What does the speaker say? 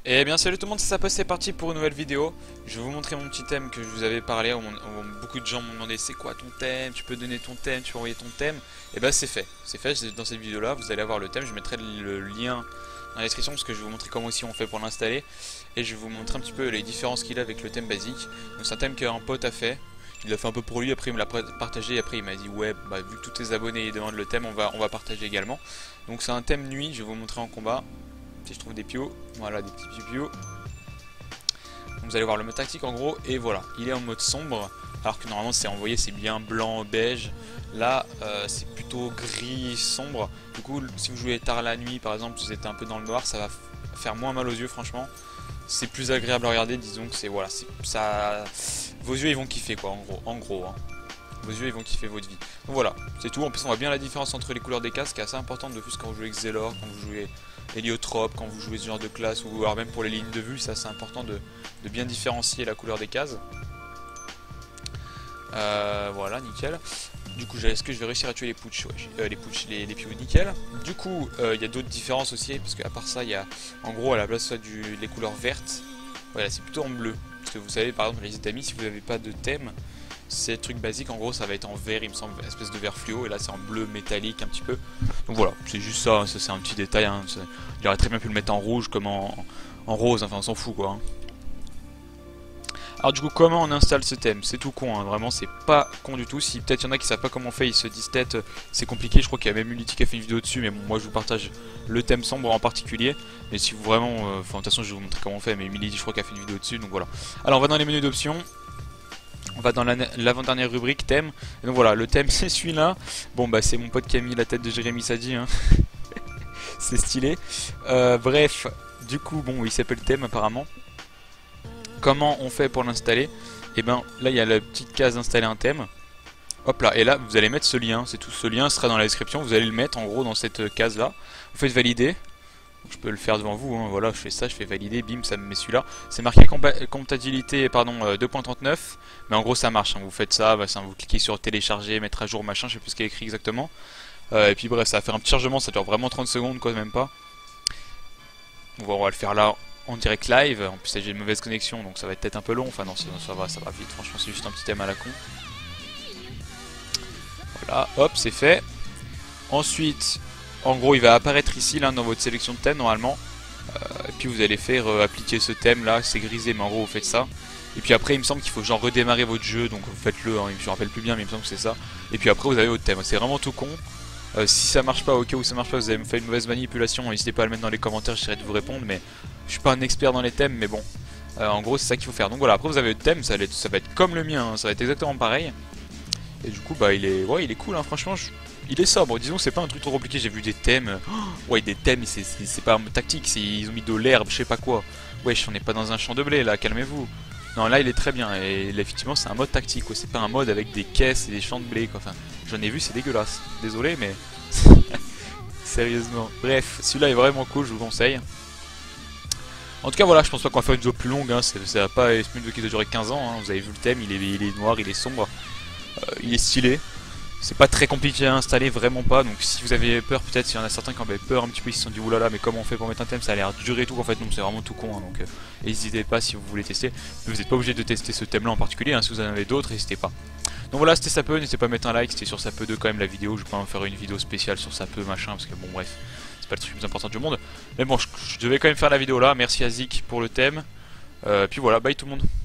Eh bien salut tout le monde, c'est parti pour une nouvelle vidéo. Je vais vous montrer mon petit thème que je vous avais parlé, beaucoup de gens m'ont demandé c'est quoi ton thème, tu peux donner ton thème, tu peux envoyer ton thème. Et bah c'est fait, dans cette vidéo là, vous allez avoir le thème, je mettrai le lien dans la description parce que je vais vous montrer comment aussi on fait pour l'installer. Et je vais vous montrer un petit peu les différences qu'il a avec le thème basique. Donc c'est un thème qu'un pote a fait, il l'a fait un peu pour lui, après il me l'a partagé, après il m'a dit ouais bah vu que tous tes abonnés demandent le thème, on va partager également. Donc c'est un thème nuit, je vais vous montrer en combat. Si je trouve des pios, voilà des petits pios. Donc vous allez voir le mode tactique en gros, et voilà, il est en mode sombre, alors que normalement c'est envoyé, c'est bien blanc, beige. Là c'est plutôt gris sombre. Du coup si vous jouez tard la nuit par exemple, si vous êtes un peu dans le noir, ça va faire moins mal aux yeux franchement. C'est plus agréable à regarder, disons que c'est voilà, ça, vos yeux ils vont kiffer quoi en gros hein. Vos yeux ils vont kiffer votre vie. Donc voilà, c'est tout. En plus on voit bien la différence entre les couleurs des casques, qui est assez importante de plus quand vous jouez Xelor, quand vous jouez Héliotrope, quand vous jouez ce genre de classe, ou alors même pour les lignes de vue, ça c'est important de bien différencier la couleur des cases. Voilà, nickel. Du coup, est-ce que je vais réussir à tuer les putsch? Ouais, les pious, nickel. Du coup, il y a d'autres différences aussi, parce qu'à part ça, il y a en gros à la place les couleurs vertes, voilà, c'est plutôt en bleu. Parce que vous savez, par exemple, les étamis, si vous n'avez pas de thème, ces trucs basiques en gros ça va être en vert, il me semble, espèce de vert fluo, et là c'est en bleu métallique un petit peu. Donc voilà, c'est juste ça, ça c'est un petit détail hein. Il aurait très bien pu le mettre en rouge comme en rose, enfin on s'en fout quoi hein. Alors du coup comment on installe ce thème? C'est tout con hein, vraiment c'est pas con du tout. Si peut-être il y en a qui savent pas comment on fait, ils se disent peut-être c'est compliqué, je crois qu'il y a même Unity qui a fait une vidéo dessus, mais bon moi je vous partage le thème sombre en particulier. Mais si vous vraiment, enfin de toute façon je vais vous montrer comment on fait, mais Unity je crois qu'elle a fait une vidéo dessus, donc voilà. Alors on va dans les menus d'options. On va dans l'avant-dernière rubrique thème. Et donc voilà, le thème c'est celui-là. Bon bah c'est mon pote qui a mis la tête de Jérémy Sadi hein. C'est stylé. Bref, du coup bon il s'appelle thème apparemment. Comment on fait pour l'installer? Et ben là il y a la petite case installer un thème. Hop là, et là vous allez mettre ce lien, c'est tout, ce lien sera dans la description, vous allez le mettre en gros dans cette case là. Vous faites valider. Je peux le faire devant vous, hein. Voilà, je fais ça, je fais valider, bim, ça me met celui-là. C'est marqué compatibilité, pardon, 2.39, mais en gros ça marche, hein. Vous faites ça, bah, vous cliquez sur télécharger, mettre à jour, machin, je sais plus ce qu'il y a écrit exactement. Et puis bref, ça va faire un petit chargement, ça dure vraiment 30 secondes, quoi, même pas. On va le faire là, en direct live, en plus j'ai une mauvaise connexion, donc ça va être peut-être un peu long, enfin non, ça va vite, franchement c'est juste un petit thème à la con. Voilà, hop, c'est fait. Ensuite... En gros, il va apparaître ici, là, dans votre sélection de thèmes, normalement. Et puis vous allez faire appliquer ce thème, là, c'est grisé, mais en gros, vous faites ça. Et puis après, il me semble qu'il faut genre redémarrer votre jeu, donc faites-le, hein, je me rappelle plus bien, mais il me semble que c'est ça. Et puis après, vous avez votre thème, c'est vraiment tout con. Si ça marche pas, ok, ou ça marche pas, vous avez fait une mauvaise manipulation, n'hésitez pas à le mettre dans les commentaires, j'essaierai de vous répondre, mais je suis pas un expert dans les thèmes, mais bon. En gros, c'est ça qu'il faut faire. Donc voilà, après vous avez votre thème, ça va être comme le mien, hein, ça va être exactement pareil. Et du coup, bah, il est cool, hein, franchement, il est sobre, disons que c'est pas un truc trop compliqué, j'ai vu des thèmes, ouais des thèmes, c'est pas tactique, ils ont mis de l'herbe, je sais pas quoi. Wesh, on n'est pas dans un champ de blé là, calmez-vous. Non là il est très bien, et là, effectivement c'est un mode tactique, c'est pas un mode avec des caisses et des champs de blé quoi, enfin j'en ai vu, c'est dégueulasse, désolé mais... Sérieusement. Bref, celui-là est vraiment cool, je vous conseille. En tout cas voilà, je pense pas qu'on va faire une vidéo plus longue, hein. Ça va pas être une vidéo qui doit durer 15 ans, hein. Vous avez vu le thème, il est noir, il est sombre, il est stylé. C'est pas très compliqué à installer, vraiment pas. Donc si vous avez peur, peut-être s'il y en a certains qui avaient peur un petit peu, ils se sont dit oulala, mais comment on fait pour mettre un thème? Ça a l'air dur et tout. En fait, non, c'est vraiment tout con. Hein, donc n'hésitez pas si vous voulez tester. Vous n'êtes pas obligé de tester ce thème là en particulier. Hein, si vous en avez d'autres, n'hésitez pas. Donc voilà, c'était Sapeux. N'hésitez pas à mettre un like. C'était sur Sapeux 2 quand même la vidéo. Je vais pas en faire une vidéo spéciale sur Sapeux machin parce que bon, bref, c'est pas le truc le plus important du monde. Mais bon, je devais quand même faire la vidéo là. Merci à Zik pour le thème. Puis voilà, bye tout le monde.